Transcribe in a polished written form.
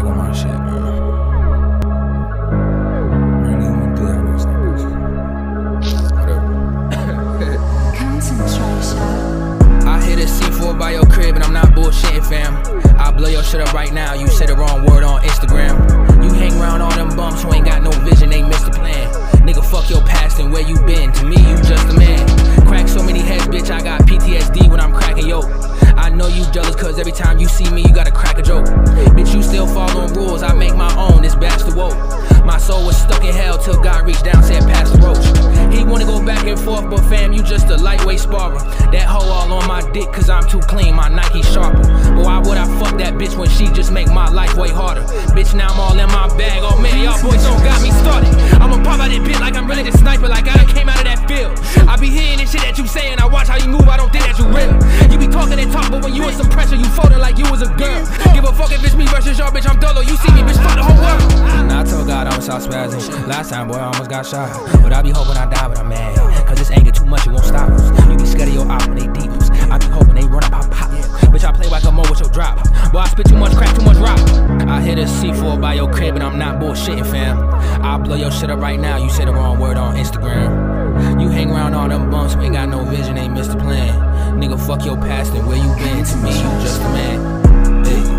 back on my shit, man. Concentracia. I hit a C4 by your crib and I'm not bullshitting, fam. I'll blow your shit up right now, you said the wrong word on Instagram. You hang around all them bumps who ain't got no vision, they missed the plan. Nigga, fuck your past and where you been, to me you just a man. Crack so many heads, bitch, I got PTSD when I'm cracking yo. I know you jealous cause every time you see me you gotta crack a joke. Bitch, you still following rules, I make my own, this bastard woke. My soul was stuck in hell till God reached down, said pass the roach. He wanna go back and forth, but fam, you just a lightweight sparrer. That hoe all on my dick cause I'm too clean, my Nike sharper. But why would I fuck that bitch when she just make my life way harder? Bitch, now I'm all in my bag, oh man, y'all boys don't got me started. I'ma pop out that bitch like I'm really the sniper, like I done came out of that field. I be hearing this shit that you saying, I watch how you move, I don't think that you real. You be talking and talk, but when you in some pressure, you folding like you was a girl. Give a fuck if it's me versus y'all, bitch, I'm dolo, you see me, bitch, fuck the whole world. Nah, I told God I was out spazzing. Last time, boy, I almost got shot. But I be hoping I die, but I'm mad. Cause this anger too much, it won't stop us. You be scared of your op when they deepers. I be hoping they run up, I pop. Bitch, I play like a mo with your drop. Boy, I spit too much crack, too much rock. I hit a C4 by your crib and I'm not bullshitting, fam. I'll blow your shit up right now, you said the wrong word on Instagram. You hang around all them bumps, we ain't got no vision, ain't missed the plan. Nigga, fuck your past and where you been, to me, you just a man. Hey.